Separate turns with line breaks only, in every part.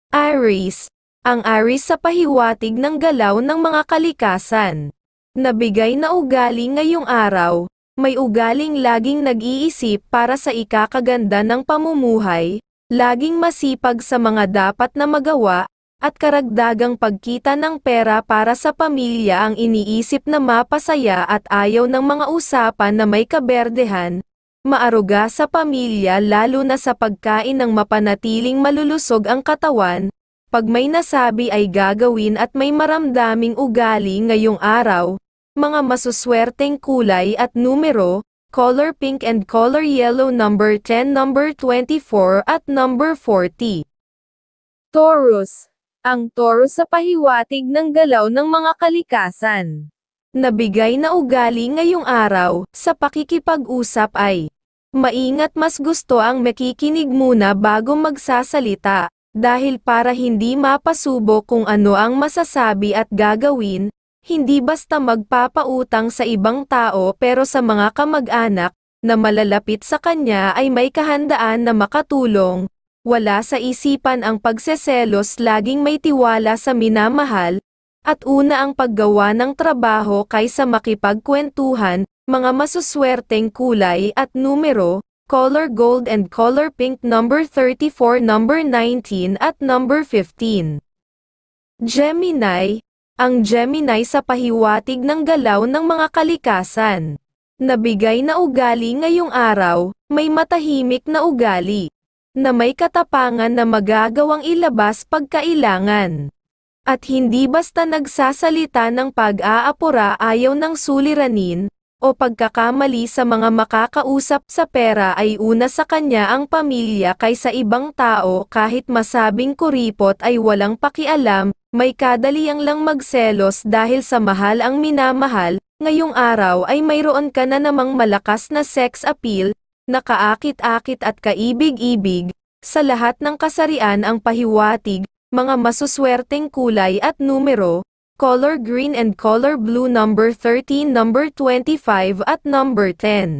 Aries. Ang Aries sa pahiwatig ng galaw ng mga kalikasan. Nabigay na ugali ngayong araw, may ugaling laging nag-iisip para sa ikakaganda ng pamumuhay, laging masipag sa mga dapat na magawa, at karagdagang pagkita ng pera para sa pamilya ang iniisip na mapasaya at ayaw ng mga usapan na may kaberdehan, maaruga sa pamilya lalo na sa pagkain ng mapanatiling malulusog ang katawan. Pag may nasabi ay gagawin at may maramdaming ugali ngayong araw, mga masuswerteng kulay at numero, color pink and color yellow number 10, number 24 at number 40. Taurus. Ang Taurus sa pahiwatig ng galaw ng mga kalikasan. Nabigay na ugali ngayong araw, sa pakikipag-usap ay, maingat, mas gusto ang makikinig muna bago magsasalita. Dahil para hindi mapasubo kung ano ang masasabi at gagawin, hindi basta magpapautang sa ibang tao pero sa mga kamag-anak na malalapit sa kanya ay may kahandaan na makatulong. Wala sa isipan ang pagseselos, laging may tiwala sa minamahal, at una ang paggawa ng trabaho kaysa makipagkwentuhan. Mga masuswerteng kulay at numero, color gold and color pink number 34, number 19 at number 15. Gemini. Ang Gemini sa pahiwatig ng galaw ng mga kalikasan. Nabigay na ugali ngayong araw, may matahimik na ugali, na may katapangan na magagawang ilabas pagkailangan. At hindi basta nagsasalita ng pag-aapura, ayaw ng suliranin, o pagkakamali sa mga makakausap. Sa pera ay una sa kanya ang pamilya kaysa ibang tao, kahit masabing kuripot ay walang pakialam, may kadaliang lang magselos dahil sa mahal ang minamahal. Ngayong araw ay mayroon ka na namang malakas na sex appeal, na kaakit-akit at kaibig-ibig, sa lahat ng kasarian ang pahiwatig, mga masuswerteng kulay at numero, color green and color blue number 13, number 25 at number 10.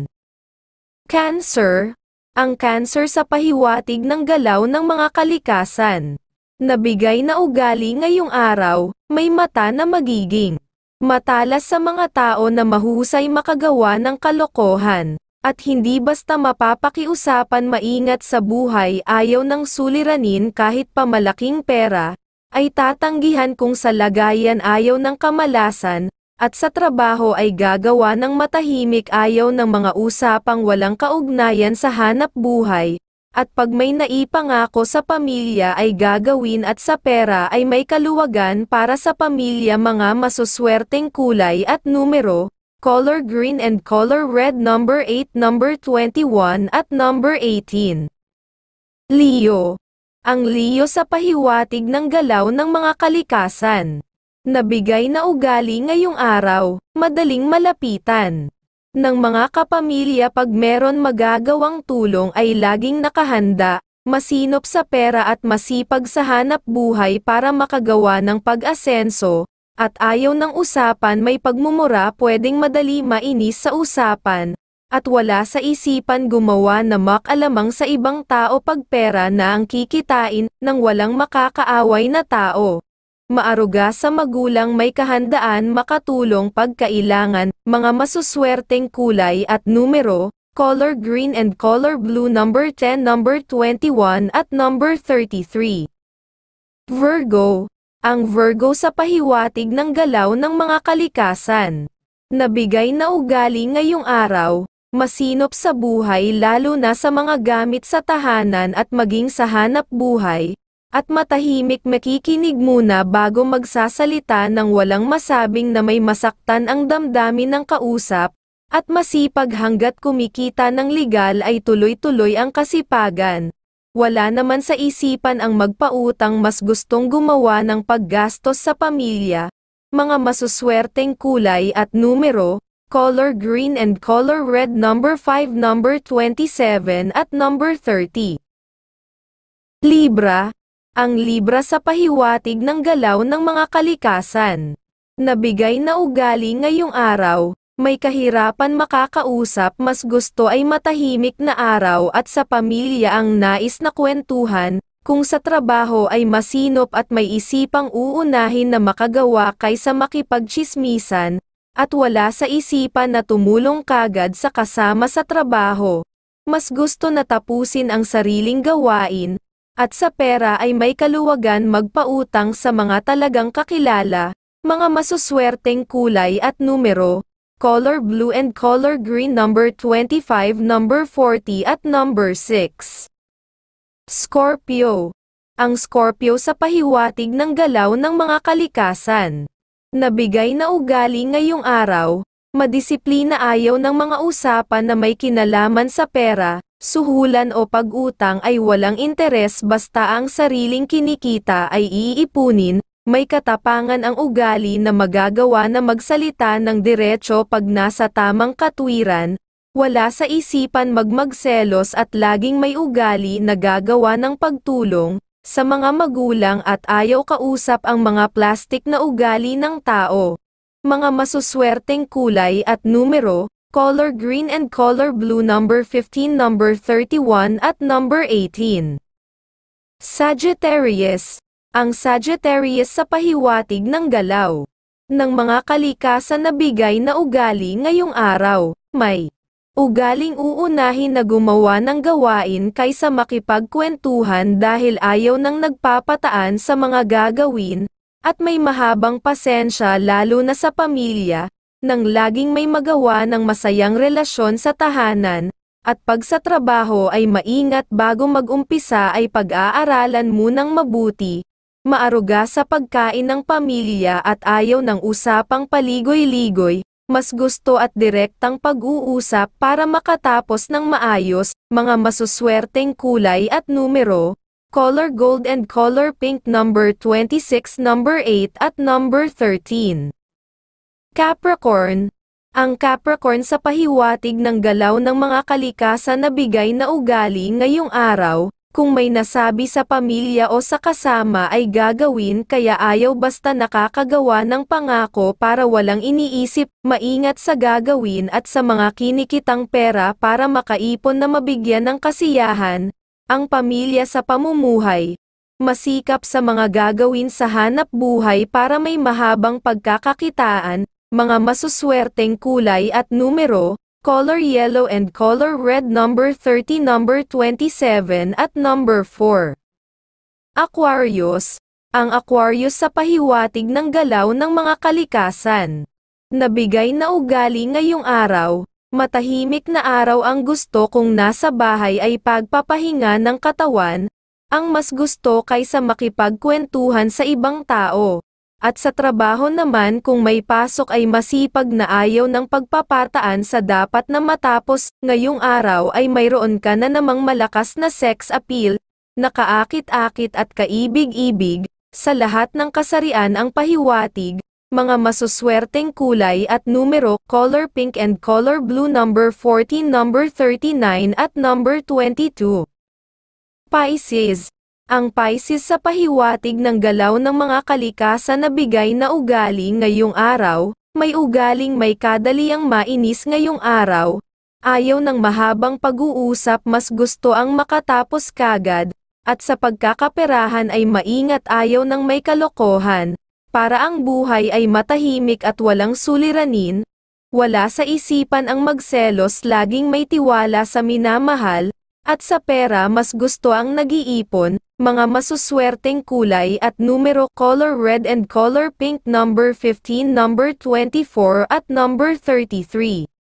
Cancer. Ang Cancer sa pahiwatig ng galaw ng mga kalikasan. Nabigay na ugali ngayong araw, may mata na magiging matalas sa mga tao na mahusay makagawa ng kalokohan, at hindi basta mapapakiusapan. Maingat sa buhay, ayaw ng suliranin kahit pamalaking pera, ay tatanggihan kung sa lagayan ayaw ng kamalasan, at sa trabaho ay gagawa ng matahimik, ayaw ng mga usapang walang kaugnayan sa hanap buhay, at pag may naipangako sa pamilya ay gagawin, at sa pera ay may kaluwagan para sa pamilya. Mga masuswerteng kulay at numero, color green and color red number 8, number 21 at number 18. Leo. Ang Leo sa pahiwatig ng galaw ng mga kalikasan. Nabigay na ugali ngayong araw, madaling malapitan ng mga kapamilya. Pag meron magagawang tulong ay laging nakahanda, masinop sa pera at masipag sa hanap buhay para makagawa ng pag-asenso, at ayaw ng usapan may pagmumura. Pwedeng madali mainis sa usapan, at wala sa isipan gumawa na makalamang sa ibang tao pag pera na ang kikitain, ng walang makakaaway na tao. Maaruga sa magulang, may kahandaan makatulong pag kailangan. Mga masuswerteng kulay at numero, color green and color blue number 10, number 21 at number 33. Virgo. Ang Virgo sa pahiwatig ng galaw ng mga kalikasan. Nabigay na ugali ngayong araw, masinop sa buhay lalo na sa mga gamit sa tahanan at maging sa hanap buhay, at matahimik, makikinig muna bago magsasalita ng walang masabing na may masaktan ang damdamin ng kausap, at masipag hanggat kumikita ng legal ay tuloy-tuloy ang kasipagan. Wala naman sa isipan ang magpautang, mas gustong gumawa ng paggastos sa pamilya. Mga masuswerteng kulay at numero, color green and color red number 5, number 27 at number 30. Libra. Ang Libra sa pahiwatig ng galaw ng mga kalikasan. Nabigay na ugali ngayong araw, may kahirapan makakausap, mas gusto ay matahimik na araw at sa pamilya ang nais na kwentuhan, Kung sa trabaho ay masinop at may isipang uunahin na makagawa kaysa makipagtsismisan, at wala sa isipan na tumulong kagad sa kasama sa trabaho, mas gusto na tapusin ang sariling gawain, at sa pera ay may kaluwagan magpautang sa mga talagang kakilala, mga masuswerteng kulay at numero, color blue and color green, number 25, number 40 at number 6. Scorpio. Ang Scorpio sa pahiwatig ng galaw ng mga kalikasan. Nabigay na ugali ngayong araw, madisiplina, ayaw ng mga usapan na may kinalaman sa pera, suhulan o pag-utang ay walang interes basta ang sariling kinikita ay iipunin, may katapangan ang ugali na magagawa na magsalita ng diretso pag nasa tamang katwiran, wala sa isipan magselos at laging may ugali na gagawa ng pagtulong sa mga magulang at ayaw kausap ang mga plastik na ugali ng tao. Mga masuswerteng kulay at numero, color green and color blue, number 15, number 31 at number 18. Sagittarius. Ang Sagittarius sa pahiwatig ng galaw ng mga kalikasan na bigay na ugali ngayong araw, may ugaling uunahin na gumawa ng gawain kaysa makipagkwentuhan dahil ayaw nang nagpapataan sa mga gagawin, at may mahabang pasensya lalo na sa pamilya, nang laging may magawa ng masayang relasyon sa tahanan, at pag sa trabaho ay maingat bago mag-umpisa ay pag-aaralan munang mabuti, maaruga sa pagkain ng pamilya at ayaw ng usapang paligoy-ligoy, mas gusto at direktang pag-uusap para makatapos ng maayos, mga masuswerteng kulay at numero, color gold and color pink, number 26, number 8 at number 13. Capricorn. Ang Capricorn sa pahiwatig ng galaw ng mga kalikasan na bigay na ugali ngayong araw, kung may nasabi sa pamilya o sa kasama ay gagawin kaya ayaw basta nakakagawa ng pangako para walang iniisip, maingat sa gagawin at sa mga kinikitang pera para makaipon na mabigyan ng kasiyahan, ang pamilya sa pamumuhay. Masikap sa mga gagawin sa hanap buhay para may mahabang pagkakakitaan, mga masuswerteng kulay at numero, color yellow and color red, number 30, number 27 at number 4. Aquarius. Ang Aquarius sa pahiwatig ng galaw ng mga kalikasan. Nabigay na ugali ngayong araw, matahimik na araw ang gusto kung nasa bahay ay pagpapahinga ng katawan, ang mas gusto kaysa makipagkwentuhan sa ibang tao. At sa trabaho naman kung may pasok ay masipag na ayaw ng pagpapataan sa dapat na matapos, ngayong araw ay mayroon ka na namang malakas na sex appeal, nakaakit-akit at kaibig-ibig, sa lahat ng kasarian ang pahiwatig, mga masuswerteng kulay at numero, color pink and color blue, number 14, number 39 at number 22. Pisces. Ang Pisces sa pahiwatig ng galaw ng mga kalikasan na bigay na ugali ngayong araw, may ugaling may kadaliang mainis ngayong araw, ayaw ng mahabang pag-uusap, mas gusto ang makatapos kagad, at sa pagkakaperahan ay maingat, ayaw ng may kalokohan, para ang buhay ay matahimik at walang suliranin, wala sa isipan ang magselos, laging may tiwala sa minamahal, at sa pera mas gusto ang nag-iipon, mga masuswerteng kulay at numero, color red and color pink, number 15, number 24 at number 33.